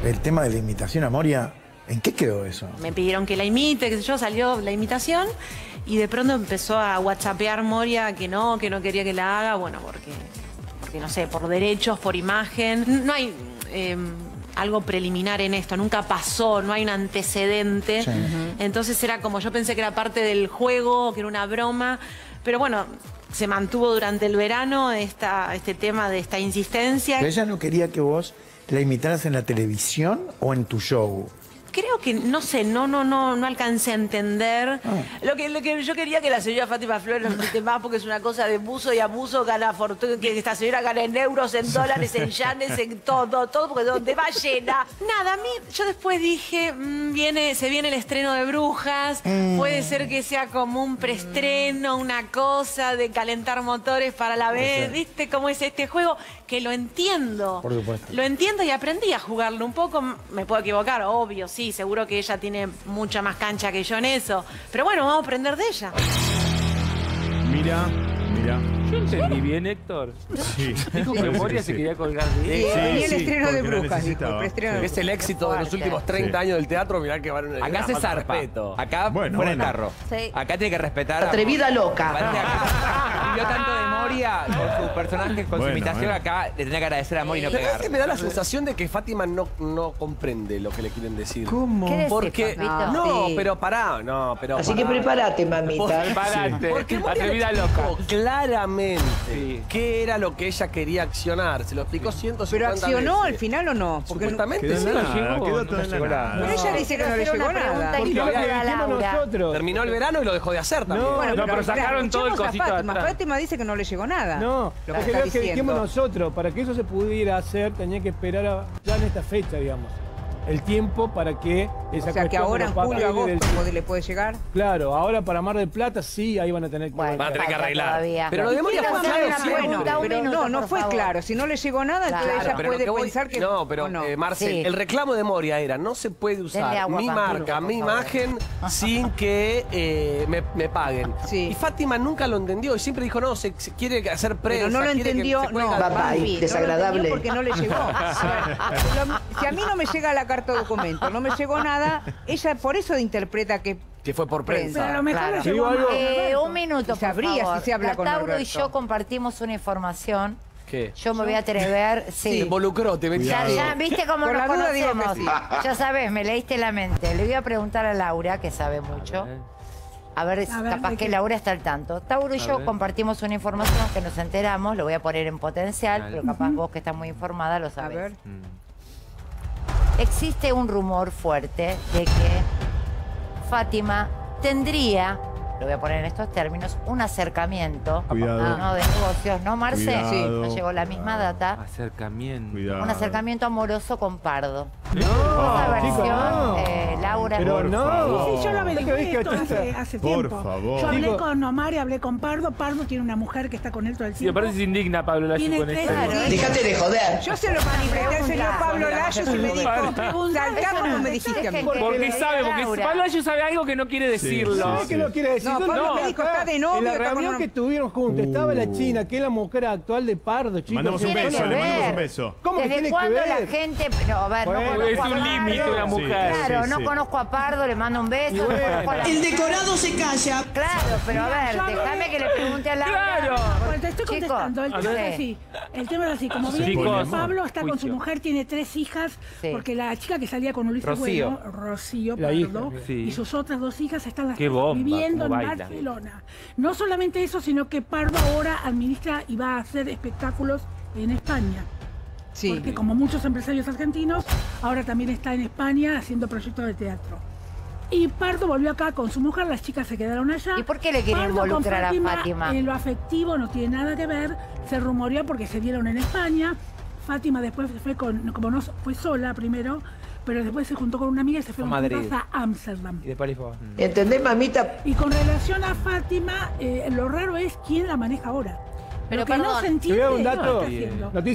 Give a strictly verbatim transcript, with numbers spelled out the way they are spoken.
el tema de la imitación a Moria, ¿en qué quedó eso? Me pidieron que la imite, qué sé yo, salió la imitación y de pronto empezó a whatsappear Moria que no, que no quería que la haga, bueno, porque, porque no sé, por derechos, por imagen. No hay eh, algo preliminar en esto, nunca pasó, no hay un antecedente. Sí. Uh-huh. Entonces era como, yo pensé que era parte del juego, que era una broma, pero bueno, se mantuvo durante el verano esta, este tema de esta insistencia. ¿Pero ella no quería que vos la imitaras en la televisión o en tu show? Creo que, no sé, no, no, no, no alcancé a entender. Ah. Lo, que, lo que yo quería que la señora Fátima Flores no imite más porque es una cosa de abuso y abuso, gana fortuna, que esta señora gana en euros, en dólares, en yanes, en todo, todo, porque donde va llena. Nada, a mí, yo después dije, mmm, viene, se viene el estreno de Brujas, mm. puede ser que sea como un preestreno, una cosa de calentar motores para la vez, ¿viste cómo es este juego? Que lo entiendo. Por supuesto. Lo entiendo y aprendí a jugarlo un poco, me puedo equivocar, obvio, sí. Seguro que ella tiene mucha más cancha que yo en eso. Pero bueno, vamos a aprender de ella. Mira, mira. Yo entendí bien, Héctor. Sí. Dijo que Moria se quería colgar de él. Sí, sí, sí, el estreno de Brujas. Es el éxito de los últimos treinta sí. años del teatro. Mirá que van a acá se zarpa. Acá bueno, fuera bueno. el carro. Sí. Acá tiene que respetar. Atrevida a loca. Vivió tanto de Moria con su personaje, con bueno, su imitación. Bueno. Acá le tenía que agradecer a Moria y no pegar. Es que me da la sensación de que Fátima no, no comprende lo que le quieren decir. ¿Cómo? ¿Qué Porque no, no sí. pero pará, no, pero así pará. que prepárate, mamita. Prepárate. Porque atrevida loca. Claramente sí. qué era lo que ella quería accionar. Se lo explicó ciento cincuenta veces. ¿Pero accionó al final o no? Porque supuestamente sí. No llegó, quedó no llegó nada. Pero ella dice que no le llegó nada. Porque había nosotros. Terminó el verano y lo dejó de hacer también. No, bueno, no, pero sacaron todo el cosito Fátima. atrás. Fátima dice que no le llegó nada. No, lo porque que lo que dijimos nosotros, para que eso se pudiera hacer, tenía que esperar a, ya en esta fecha, digamos, el tiempo para que esa O sea, que ahora en julio, agosto del... le puede llegar. Claro, ahora para Mar del Plata sí, ahí van a tener que... Bueno, van a tener que arreglar. Todavía. Pero lo de Moria fue claro bueno, pero minuto, no, no fue favor. claro. Si no le llegó nada, claro. entonces ella pero puede que voy... pensar que... No, pero no. Eh, Marcel, sí. el reclamo de Moria era, no se puede usar agua, mi Panturo, marca, mi imagen, sin que eh, me, me paguen. Sí. Y Fátima nunca lo entendió y siempre dijo, no, se, se quiere hacer prensa. Pero no lo entendió, no, Bye, desagradable. Porque no le llegó. Si a mí no me llega la carta de documento, no me llegó nada, ella por eso interpreta que... Que fue por prensa. Pero a lo mejor claro. le llegó algo. Eh, un minuto, por sabría favor. Si se habla la con Tauro Alberto. y yo compartimos una información. ¿Qué? Yo me voy a atrever, sí. Se involucró, te metí. Ya, ya, ¿viste cómo Por nos la duda digo conocemos? que sí. Ya sabes, me leíste la mente. Le voy a preguntar a Laura, que sabe mucho. A ver, a ver capaz que, que Laura está al tanto. Tauro y a yo ver. compartimos una información que nos enteramos, lo voy a poner en potencial, vale. pero capaz uh-huh. vos que estás muy informada lo sabés. A ver. Mm. Existe un rumor fuerte de que Fátima tendría, lo voy a poner en estos términos, un acercamiento Cuidado. ¿no? de negocios, ¿no, Marce? Cuidado. Sí, nos llegó la misma data. Acercamiento. Cuidado. Un acercamiento amoroso con Pardo. No, Esa versión, chico, no. eh, Laura. Pero por no. favor. Sí, yo lo averigué esto hace, hace Por tiempo. favor. Yo hablé Digo, con Omar y hablé con Pardo. Pardo tiene una mujer que está con él todo el Sí, tiempo. me parece se indigna Pablo Layo Tiene con tres- esto. Claro. Déjate de joder. Yo se lo manifesté al señor Pregunta. Pablo Layos y me dijo, Pregunta. saltá como me dijiste a mí. Dejen que- Porque sabe, porque Laura. Pablo Layo sabe algo que no quiere decirlo. Sí, que no quiere decir. No, Pablo me dijo, está de novio. En la está con reunión una- que tuvieron juntos, estaba la China, que es la mujer actual de Pardo, chicos. Mandamos un Tiene beso, que le mandamos ver. un beso. ¿Cómo que ¿Desde tiene que cuándo ver? la gente...? No, a ver, Bueno, no conozco Es a un Pardo. límite una mujer. Claro, Sí, no sí. conozco a Pardo, le mando un beso. no bueno. conozco a la- El decorado se calla. Claro, pero a ver, déjame que le pregunte a Laura. Claro. Bueno, te estoy Chico, contestando. El a tema ver. es así. El tema es así. Como bien Chicos, dijo Pablo está con su juicio. mujer, tiene tres hijas, Sí. porque la chica que salía con Ulises Rocío. Bueno, Rocío, La hija, Pardo, sí. y sus otras dos hijas están las Qué tres bomba, viviendo en cómo bailan. Barcelona. No solamente eso, sino que Pardo ahora administra y va a hacer espectáculos en España. Sí. Porque como muchos empresarios argentinos, ahora también está en España haciendo proyectos de teatro. Y Pardo volvió acá con su mujer, las chicas se quedaron allá. ¿Y por qué le quiere Pardo con involucrar a Fátima? En lo afectivo no tiene nada que ver, se rumoreó porque se dieron en España. Fátima después fue con, como no fue sola primero, pero después se juntó con una amiga y se fueron A Madrid. juntas a Ámsterdam. Y de París fue. ¿Entendés, mamita? Y con relación a Fátima, eh, lo raro es quién la maneja ahora. Pero Lo que no perdón. se Te entiende voy a dar un es lo que dato. está haciendo. Noticia